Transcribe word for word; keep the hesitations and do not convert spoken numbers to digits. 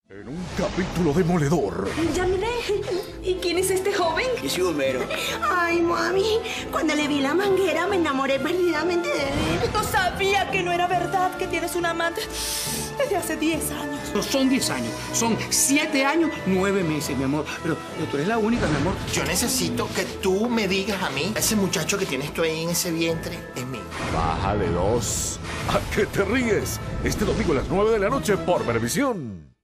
En un capítulo demoledor. Ya miré. ¿Y quién es este joven? Es Homero. Ay, mami, cuando le vi la manguera me enamoré perdidamente de él. No sabía que no era verdad que tienes un amante desde hace diez años. No son diez años, son siete años, nueve meses, mi amor. Pero, pero tú eres la única, mi amor. Yo necesito que tú me digas a mí, ese muchacho que tienes tú ahí en ese vientre es mío. Baja de dos. ¿A qué te ríes? Este domingo a las nueve de la noche por Venevisión.